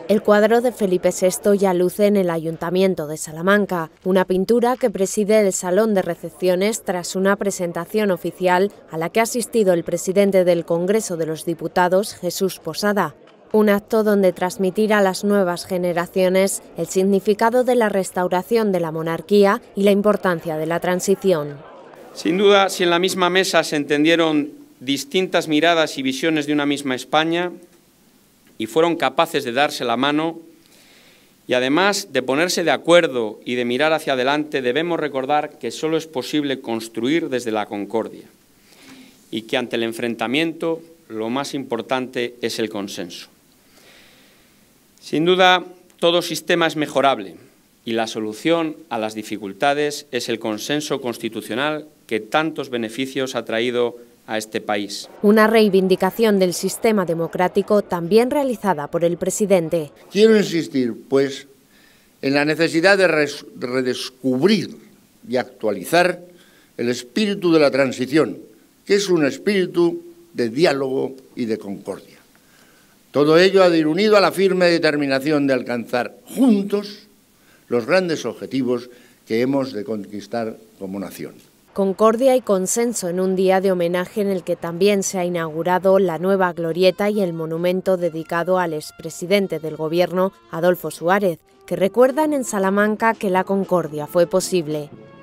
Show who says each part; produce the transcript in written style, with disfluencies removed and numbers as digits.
Speaker 1: El cuadro de Felipe VI ya luce en el Ayuntamiento de Salamanca, una pintura que preside el salón de recepciones tras una presentación oficial a la que ha asistido el presidente del Congreso de los Diputados, Jesús Posada. Un acto donde transmitir a las nuevas generaciones el significado de la restauración de la monarquía y la importancia de la transición.
Speaker 2: Sin duda, si en la misma mesa se entendieron distintas miradas y visiones de una misma España, y fueron capaces de darse la mano y además de ponerse de acuerdo y de mirar hacia adelante, debemos recordar que solo es posible construir desde la concordia y que ante el enfrentamiento lo más importante es el consenso. Sin duda, todo sistema es mejorable y la solución a las dificultades es el consenso constitucional que tantos beneficios ha traído a este país.
Speaker 1: Una reivindicación del sistema democrático también realizada por el presidente.
Speaker 3: Quiero insistir, pues, en la necesidad de redescubrir y actualizar el espíritu de la transición, que es un espíritu de diálogo y de concordia. Todo ello ha de ir unido a la firme determinación de alcanzar juntos los grandes objetivos que hemos de conquistar como nación.
Speaker 1: Concordia y consenso en un día de homenaje en el que también se ha inaugurado la nueva glorieta y el monumento dedicado al expresidente del Gobierno, Adolfo Suárez, que recuerdan en Salamanca que la concordia fue posible.